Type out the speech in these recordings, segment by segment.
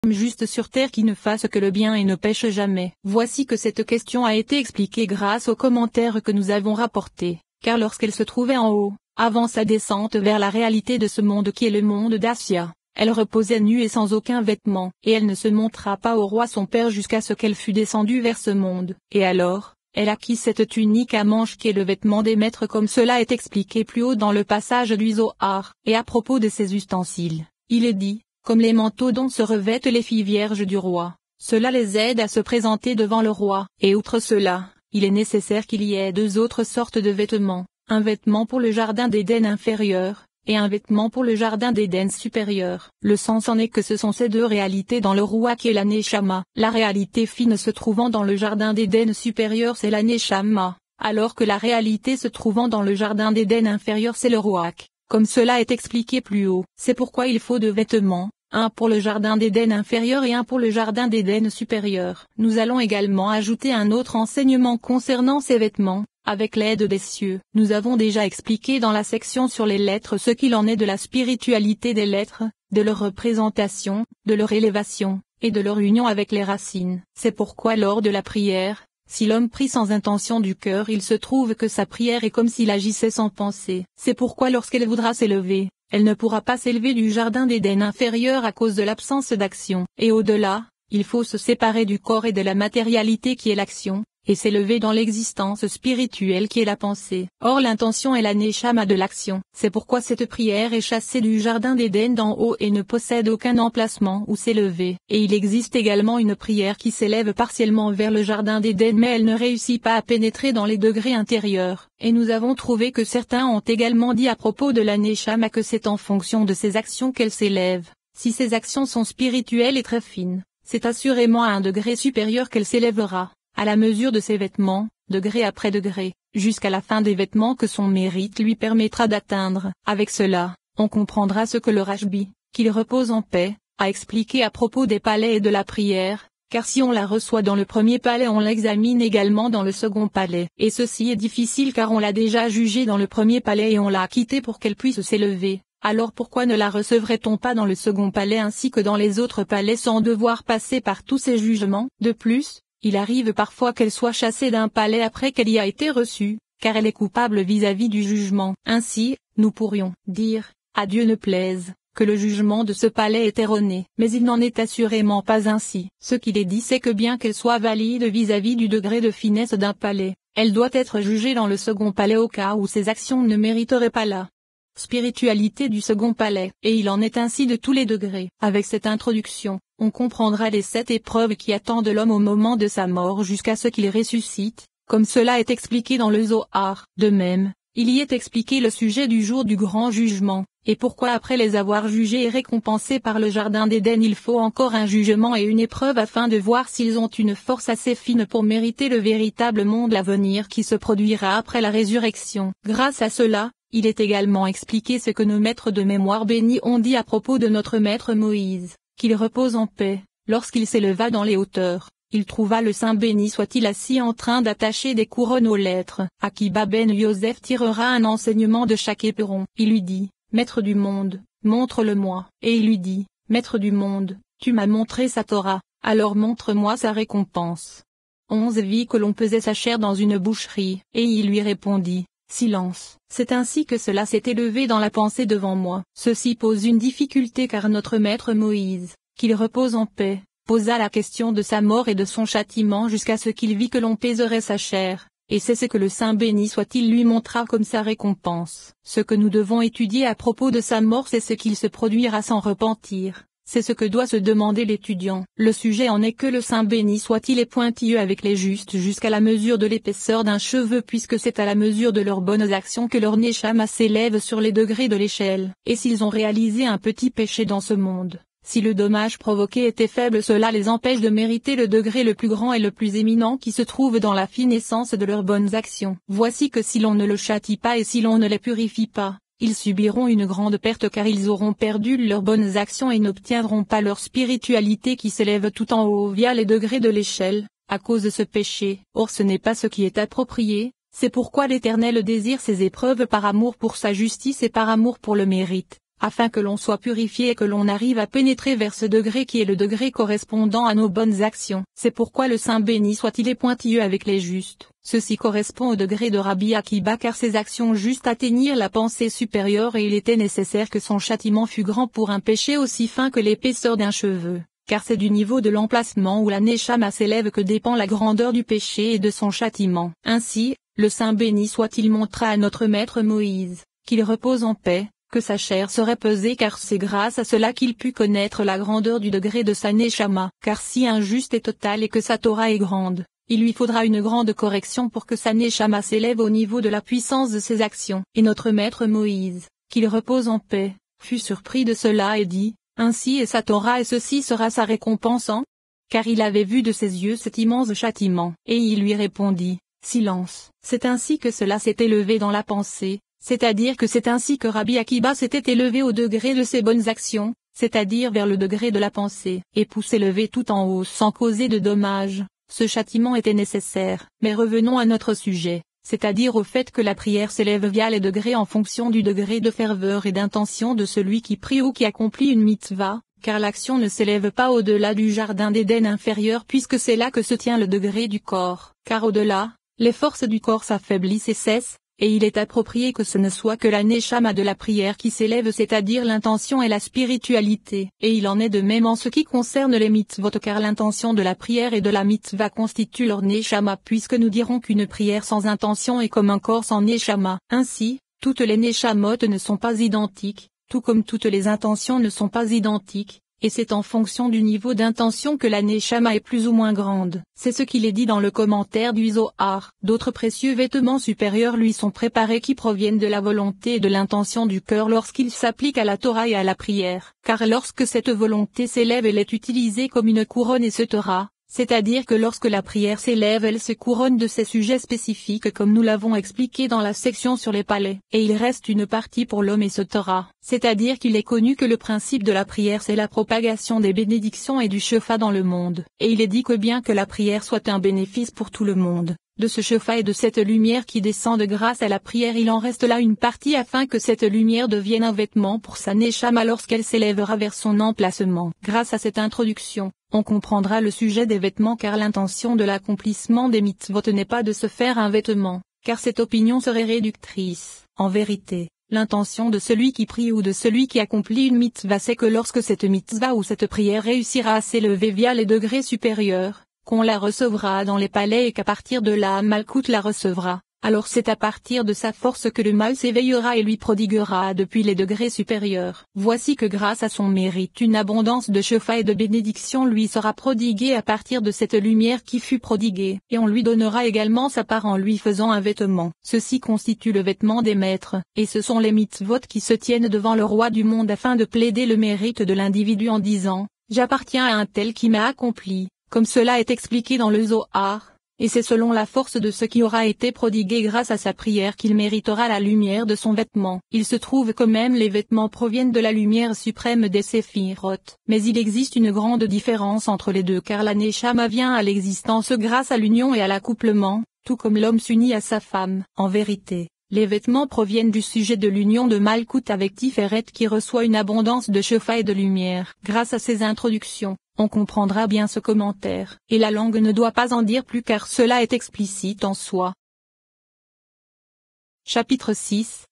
juste sur terre qui ne fasse que le bien et ne pêche jamais. Voici que cette question a été expliquée grâce aux commentaires que nous avons rapportés, car lorsqu'elle se trouvait en haut, avant sa descente vers la réalité de ce monde qui est le monde d'Assia, elle reposait nue et sans aucun vêtement, et elle ne se montra pas au roi son père jusqu'à ce qu'elle fût descendue vers ce monde. Et alors, elle acquit cette tunique à manches qui est le vêtement des maîtres comme cela est expliqué plus haut dans le passage du Zohar. Et à propos de ces ustensiles, il est dit, comme les manteaux dont se revêtent les filles vierges du roi, cela les aide à se présenter devant le roi. Et outre cela, il est nécessaire qu'il y ait deux autres sortes de vêtements, un vêtement pour le jardin d'Éden inférieur, et un vêtement pour le jardin d'Éden supérieur. Le sens en est que ce sont ces deux réalités dans le roi qui est la Neshama. La réalité fine se trouvant dans le jardin d'Éden supérieur c'est la Neshama, alors que la réalité se trouvant dans le jardin d'Éden inférieur c'est le Ruach. Comme cela est expliqué plus haut, c'est pourquoi il faut deux vêtements, un pour le jardin d'Éden inférieur et un pour le jardin d'Éden supérieur. Nous allons également ajouter un autre enseignement concernant ces vêtements, avec l'aide des cieux. Nous avons déjà expliqué dans la section sur les lettres ce qu'il en est de la spiritualité des lettres, de leur représentation, de leur élévation, et de leur union avec les racines. C'est pourquoi lors de la prière, si l'homme prie sans intention du cœur il se trouve que sa prière est comme s'il agissait sans penser. C'est pourquoi lorsqu'elle voudra s'élever, elle ne pourra pas s'élever du jardin d'Éden inférieur à cause de l'absence d'action. Et au-delà, il faut se séparer du corps et de la matérialité qui est l'action, et s'élever dans l'existence spirituelle qui est la pensée. Or l'intention est la neshama de l'action. C'est pourquoi cette prière est chassée du jardin d'Éden d'en haut et ne possède aucun emplacement où s'élever. Et il existe également une prière qui s'élève partiellement vers le jardin d'Éden mais elle ne réussit pas à pénétrer dans les degrés intérieurs. Et nous avons trouvé que certains ont également dit à propos de la neshama que c'est en fonction de ses actions qu'elle s'élève. Si ses actions sont spirituelles et très fines, c'est assurément à un degré supérieur qu'elle s'élèvera, à la mesure de ses vêtements, degré après degré, jusqu'à la fin des vêtements que son mérite lui permettra d'atteindre. Avec cela, on comprendra ce que le Rashbi, qu'il repose en paix, a expliqué à propos des palais et de la prière, car si on la reçoit dans le premier palais on l'examine également dans le second palais. Et ceci est difficile car on l'a déjà jugée dans le premier palais et on l'a acquittée pour qu'elle puisse s'élever. Alors pourquoi ne la recevrait-on pas dans le second palais ainsi que dans les autres palais sans devoir passer par tous ces jugements? De plus, il arrive parfois qu'elle soit chassée d'un palais après qu'elle y a été reçue, car elle est coupable vis-à-vis du jugement. Ainsi, nous pourrions dire, à Dieu ne plaise, que le jugement de ce palais est erroné. Mais il n'en est assurément pas ainsi. Ce qu'il est dit c'est que bien qu'elle soit valide vis-à-vis du degré de finesse d'un palais, elle doit être jugée dans le second palais au cas où ses actions ne mériteraient pas la spiritualité du second palais. Et il en est ainsi de tous les degrés. Avec cette introduction, on comprendra les 7 épreuves qui attendent l'homme au moment de sa mort jusqu'à ce qu'il ressuscite, comme cela est expliqué dans le Zohar. De même, il y est expliqué le sujet du jour du grand jugement, et pourquoi après les avoir jugés et récompensés par le jardin d'Éden il faut encore un jugement et une épreuve afin de voir s'ils ont une force assez fine pour mériter le véritable monde à venir qui se produira après la résurrection. Grâce à cela, il est également expliqué ce que nos maîtres de mémoire bénis ont dit à propos de notre maître Moïse, qu'il repose en paix. Lorsqu'il s'éleva dans les hauteurs, il trouva le Saint béni soit-il assis en train d'attacher des couronnes aux lettres. Akiba ben Yosef tirera un enseignement de chaque éperon. Il lui dit, Maître du monde, montre-le-moi. Et il lui dit, Maître du monde, tu m'as montré sa Torah, alors montre-moi sa récompense. 11 vit que l'on pesait sa chair dans une boucherie, et il lui répondit, Silence. C'est ainsi que cela s'est élevé dans la pensée devant moi. Ceci pose une difficulté car notre maître Moïse, qu'il repose en paix, posa la question de sa mort et de son châtiment jusqu'à ce qu'il vit que l'on pèserait sa chair, et c'est ce que le Saint béni soit-il lui montra comme sa récompense. Ce que nous devons étudier à propos de sa mort c'est ce qu'il se produira sans repentir. C'est ce que doit se demander l'étudiant. Le sujet en est que le Saint béni soit-il est pointilleux avec les justes jusqu'à la mesure de l'épaisseur d'un cheveu puisque c'est à la mesure de leurs bonnes actions que leur neshama s'élève sur les degrés de l'échelle. Et s'ils ont réalisé un petit péché dans ce monde, si le dommage provoqué était faible cela les empêche de mériter le degré le plus grand et le plus éminent qui se trouve dans la fine essence de leurs bonnes actions. Voici que si l'on ne le châtie pas et si l'on ne les purifie pas, ils subiront une grande perte car ils auront perdu leurs bonnes actions et n'obtiendront pas leur spiritualité qui s'élève tout en haut via les degrés de l'échelle, à cause de ce péché. Or ce n'est pas ce qui est approprié, c'est pourquoi l'Éternel désire ces épreuves par amour pour sa justice et par amour pour le mérite, afin que l'on soit purifié et que l'on arrive à pénétrer vers ce degré qui est le degré correspondant à nos bonnes actions. C'est pourquoi le Saint béni soit-il est pointilleux avec les justes. Ceci correspond au degré de Rabbi Akiba car ses actions justes atteignirent la pensée supérieure et il était nécessaire que son châtiment fût grand pour un péché aussi fin que l'épaisseur d'un cheveu. Car c'est du niveau de l'emplacement où la Neshama s'élève que dépend la grandeur du péché et de son châtiment. Ainsi, le Saint béni soit-il montra à notre maître Moïse, qu'il repose en paix, que sa chair serait pesée car c'est grâce à cela qu'il put connaître la grandeur du degré de sa Neshama. Car si injuste est total et que sa Torah est grande, il lui faudra une grande correction pour que sa Neshama s'élève au niveau de la puissance de ses actions. Et notre maître Moïse, qu'il repose en paix, fut surpris de cela et dit, ainsi est sa Torah et ceci sera sa récompense car il avait vu de ses yeux cet immense châtiment. Et il lui répondit, silence. C'est ainsi que cela s'est élevé dans la pensée. C'est-à-dire que c'est ainsi que Rabbi Akiba s'était élevé au degré de ses bonnes actions, c'est-à-dire vers le degré de la pensée, et pour s'élever tout en haut sans causer de dommages, ce châtiment était nécessaire. Mais revenons à notre sujet, c'est-à-dire au fait que la prière s'élève via les degrés en fonction du degré de ferveur et d'intention de celui qui prie ou qui accomplit une mitzvah, car l'action ne s'élève pas au-delà du jardin d'Éden inférieur puisque c'est là que se tient le degré du corps, car au-delà, les forces du corps s'affaiblissent et cessent. Et il est approprié que ce ne soit que la Neshama de la prière qui s'élève, c'est-à-dire l'intention et la spiritualité. Et il en est de même en ce qui concerne les mitzvot car l'intention de la prière et de la mitzvah constitue leur Neshama puisque nous dirons qu'une prière sans intention est comme un corps sans Neshama. Ainsi, toutes les Neshamot ne sont pas identiques, tout comme toutes les intentions ne sont pas identiques. Et c'est en fonction du niveau d'intention que la Neshama est plus ou moins grande. C'est ce qu'il est dit dans le commentaire du Zohar. D'autres précieux vêtements supérieurs lui sont préparés qui proviennent de la volonté et de l'intention du cœur lorsqu'il s'applique à la Torah et à la prière. Car lorsque cette volonté s'élève elle est utilisée comme une couronne et se Torah. C'est-à-dire que lorsque la prière s'élève elle se couronne de ses sujets spécifiques comme nous l'avons expliqué dans la section sur les palais. Et il reste une partie pour l'homme et ce Torah. C'est-à-dire qu'il est connu que le principe de la prière c'est la propagation des bénédictions et du Shefa dans le monde. Et il est dit que bien que la prière soit un bénéfice pour tout le monde, de ce Shefa et de cette lumière qui descend de grâce à la prière il en reste là une partie afin que cette lumière devienne un vêtement pour sa Neshama lorsqu'elle s'élèvera vers son emplacement. Grâce à cette introduction, on comprendra le sujet des vêtements car l'intention de l'accomplissement des mitzvot n'est pas de se faire un vêtement, car cette opinion serait réductrice. En vérité, l'intention de celui qui prie ou de celui qui accomplit une mitzvah c'est que lorsque cette mitzvah ou cette prière réussira à s'élever via les degrés supérieurs, qu'on la recevra dans les palais et qu'à partir de là Malkout la recevra. Alors c'est à partir de sa force que le mal s'éveillera et lui prodiguera depuis les degrés supérieurs. Voici que grâce à son mérite une abondance de Shefa et de bénédiction lui sera prodiguée à partir de cette lumière qui fut prodiguée. Et on lui donnera également sa part en lui faisant un vêtement. Ceci constitue le vêtement des maîtres, et ce sont les mitzvot qui se tiennent devant le roi du monde afin de plaider le mérite de l'individu en disant « J'appartiens à un tel qui m'a accompli », comme cela est expliqué dans le Zohar. Et c'est selon la force de ce qui aura été prodigué grâce à sa prière qu'il méritera la lumière de son vêtement. Il se trouve que même les vêtements proviennent de la lumière suprême des Séphirot. Mais il existe une grande différence entre les deux car la Neshama vient à l'existence grâce à l'union et à l'accouplement, tout comme l'homme s'unit à sa femme. En vérité, les vêtements proviennent du sujet de l'union de Malkout avec Tiferet qui reçoit une abondance de Shefa et de lumière. Grâce à ces introductions, on comprendra bien ce commentaire. Et la langue ne doit pas en dire plus car cela est explicite en soi. Chapitre 6.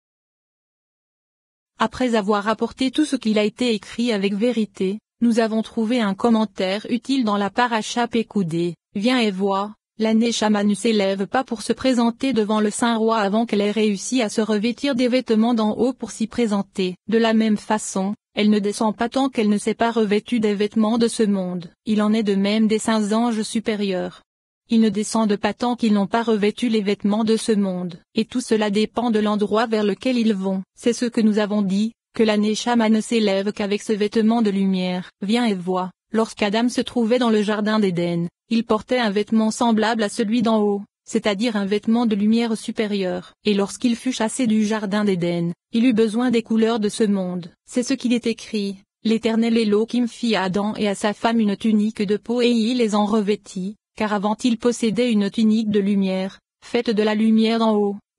Après avoir rapporté tout ce qu'il a été écrit avec vérité, nous avons trouvé un commentaire utile dans la Paracha Pécoudé. Viens et vois, la Neshama ne s'élève pas pour se présenter devant le Saint-Roi avant qu'elle ait réussi à se revêtir des vêtements d'en haut pour s'y présenter. De la même façon, elle ne descend pas tant qu'elle ne s'est pas revêtue des vêtements de ce monde. Il en est de même des saints anges supérieurs. Ils ne descendent pas tant qu'ils n'ont pas revêtu les vêtements de ce monde. Et tout cela dépend de l'endroit vers lequel ils vont. C'est ce que nous avons dit, que la Neshama ne s'élève qu'avec ce vêtement de lumière. Viens et vois, lorsqu'Adam se trouvait dans le jardin d'Éden, il portait un vêtement semblable à celui d'en haut, c'est-à-dire un vêtement de lumière supérieure. Et lorsqu'il fut chassé du jardin d'Éden, il eut besoin des couleurs de ce monde. C'est ce qu'il est écrit, l'Éternel Elohim fit à Adam et à sa femme une tunique de peau et il les en revêtit, car avant il possédait une tunique de lumière, faite de la lumière d'en haut,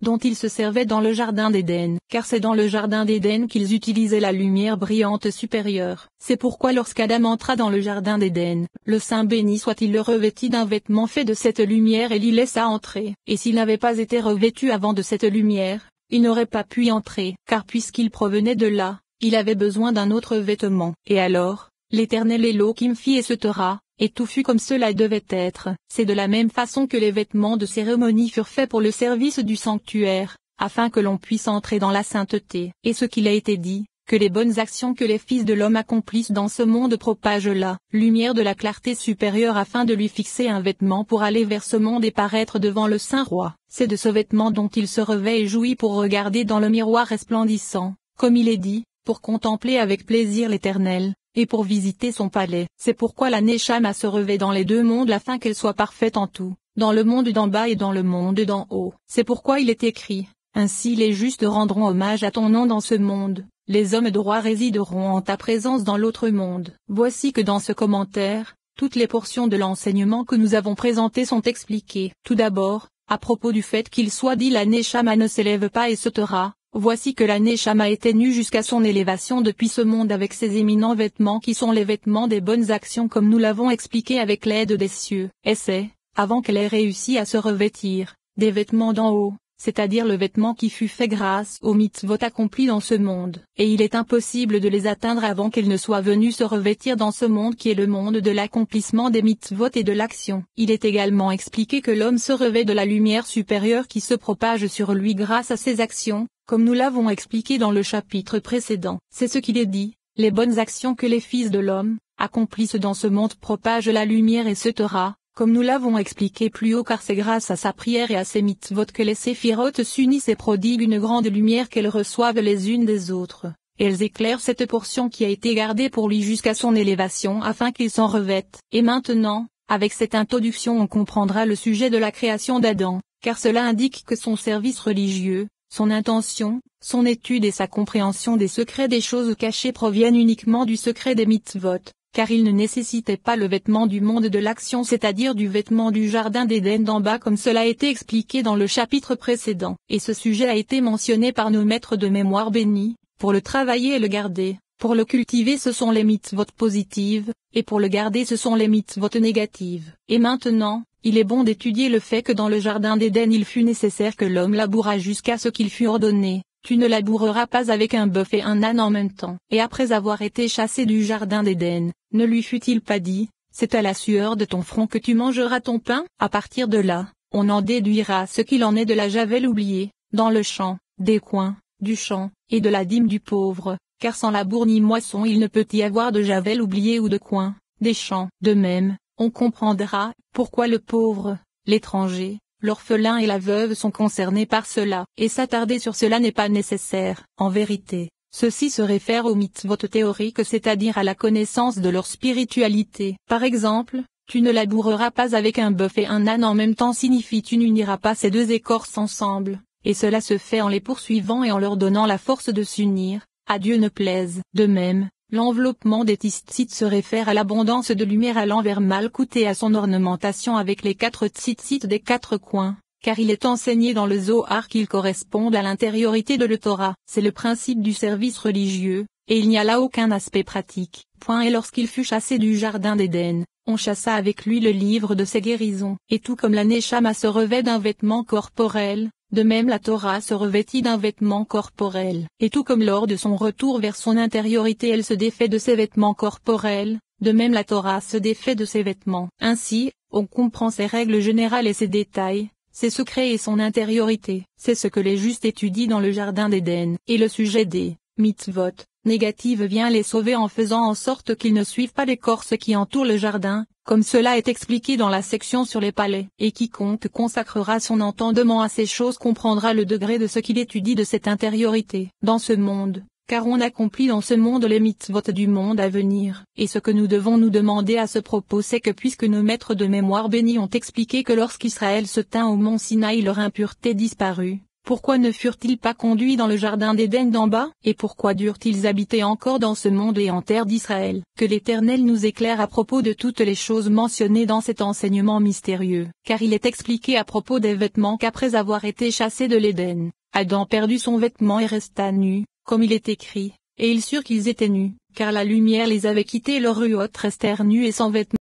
dont ils se servaient dans le jardin d'Éden, car c'est dans le jardin d'Éden qu'ils utilisaient la lumière brillante supérieure. C'est pourquoi lorsqu'Adam entra dans le jardin d'Éden, le Saint béni soit-il le revêtit d'un vêtement fait de cette lumière et l'y laissa entrer. Et s'il n'avait pas été revêtu avant de cette lumière, il n'aurait pas pu y entrer, car puisqu'il provenait de là, il avait besoin d'un autre vêtement. Et alors, l'Éternel Elohim fit et se taira, et tout fut comme cela devait être. C'est de la même façon que les vêtements de cérémonie furent faits pour le service du sanctuaire, afin que l'on puisse entrer dans la sainteté. Et ce qu'il a été dit, que les bonnes actions que les fils de l'homme accomplissent dans ce monde propagent la lumière de la clarté supérieure afin de lui fixer un vêtement pour aller vers ce monde et paraître devant le Saint Roi. C'est de ce vêtement dont il se revêt et jouit pour regarder dans le miroir resplendissant, comme il est dit, pour contempler avec plaisir l'Éternel, et pour visiter son palais. C'est pourquoi la Neshama se revêt dans les deux mondes afin qu'elle soit parfaite en tout, dans le monde d'en bas et dans le monde d'en haut. C'est pourquoi il est écrit, ainsi les justes rendront hommage à ton nom dans ce monde, les hommes droits résideront en ta présence dans l'autre monde. Voici que dans ce commentaire, toutes les portions de l'enseignement que nous avons présenté sont expliquées. Tout d'abord, à propos du fait qu'il soit dit la Neshama ne s'élève pas et se taira. Voici que la Neshama était nue jusqu'à son élévation depuis ce monde avec ses éminents vêtements qui sont les vêtements des bonnes actions comme nous l'avons expliqué avec l'aide des cieux. Et c'est, avant qu'elle ait réussi à se revêtir, des vêtements d'en haut, c'est-à-dire le vêtement qui fut fait grâce aux mitzvot accomplis dans ce monde. Et il est impossible de les atteindre avant qu'elle ne soit venue se revêtir dans ce monde qui est le monde de l'accomplissement des mitzvot et de l'action. Il est également expliqué que l'homme se revêt de la lumière supérieure qui se propage sur lui grâce à ses actions, comme nous l'avons expliqué dans le chapitre précédent. C'est ce qu'il est dit, les bonnes actions que les fils de l'homme accomplissent dans ce monde propagent la lumière et se taira, comme nous l'avons expliqué plus haut car c'est grâce à sa prière et à ses mitzvot que les séphirotes s'unissent et prodiguent une grande lumière qu'elles reçoivent les unes des autres. Elles éclairent cette portion qui a été gardée pour lui jusqu'à son élévation afin qu'il s'en revête. Et maintenant, avec cette introduction on comprendra le sujet de la création d'Adam, car cela indique que son service religieux, son intention, son étude et sa compréhension des secrets des choses cachées proviennent uniquement du secret des mitzvot, car il ne nécessitait pas le vêtement du monde de l'action c'est-à-dire du vêtement du jardin d'Éden d'en bas comme cela a été expliqué dans le chapitre précédent. Et ce sujet a été mentionné par nos maîtres de mémoire bénis, pour le travailler et le garder, pour le cultiver ce sont les mitzvot positives, et pour le garder ce sont les mitzvot négatives. Et maintenant, il est bon d'étudier le fait que dans le jardin d'Éden il fut nécessaire que l'homme labourât jusqu'à ce qu'il fût ordonné, tu ne laboureras pas avec un bœuf et un âne en même temps. Et après avoir été chassé du jardin d'Éden, ne lui fut-il pas dit, c'est à la sueur de ton front que tu mangeras ton pain? À partir de là, on en déduira ce qu'il en est de la javelle oubliée, dans le champ, des coins, du champ, et de la dîme du pauvre, car sans labour ni moisson il ne peut y avoir de javelle oubliée ou de coin, des champs. De même, on comprendra pourquoi le pauvre, l'étranger, l'orphelin et la veuve sont concernés par cela. Et s'attarder sur cela n'est pas nécessaire. En vérité, ceci se réfère aux mitzvot théoriques c'est-à-dire à la connaissance de leur spiritualité. Par exemple, tu ne laboureras pas avec un bœuf et un âne en même temps signifie tu n'uniras pas ces deux écorces ensemble, et cela se fait en les poursuivant et en leur donnant la force de s'unir, à Dieu ne plaise. De même, l'enveloppement des tzitzit se réfère à l'abondance de lumière allant vers Malkout et à son ornementation avec les 4 tzitzit des 4 coins, car il est enseigné dans le Zohar qu'ils correspondent à l'intériorité de le Torah. C'est le principe du service religieux, et il n'y a là aucun aspect pratique. Et lorsqu'il fut chassé du jardin d'Éden, on chassa avec lui le livre de ses guérisons. Et tout comme la Neshama se revêt d'un vêtement corporel, de même la Torah se revêtit d'un vêtement corporel. Et tout comme lors de son retour vers son intériorité elle se défait de ses vêtements corporels, de même la Torah se défait de ses vêtements. Ainsi, on comprend ses règles générales et ses détails, ses secrets et son intériorité. C'est ce que les justes étudient dans le jardin d'Éden. Et le sujet des mitzvot négatives vient les sauver en faisant en sorte qu'ils ne suivent pas l'écorce qui entoure le jardin, comme cela est expliqué dans la section sur les palais. Et quiconque consacrera son entendement à ces choses comprendra le degré de ce qu'il étudie de cette intériorité. Dans ce monde, car on accomplit dans ce monde les mitzvot du monde à venir. Et ce que nous devons nous demander à ce propos c'est que puisque nos maîtres de mémoire bénis ont expliqué que lorsqu'Israël se tint au mont Sinaï leur impureté disparut, Pourquoi ne furent-ils pas conduits dans le jardin d'Éden d'en bas? Et pourquoi durent-ils habiter encore dans ce monde et en terre d'Israël? Que l'Éternel nous éclaire à propos de toutes les choses mentionnées dans cet enseignement mystérieux. Car il est expliqué à propos des vêtements qu'après avoir été chassé de l'Éden, Adam perdit son vêtement et resta nu, comme il est écrit, et ils surent qu'ils étaient nus, car la lumière les avait quittés et leurs ruottes restèrent nus et sans vêtements.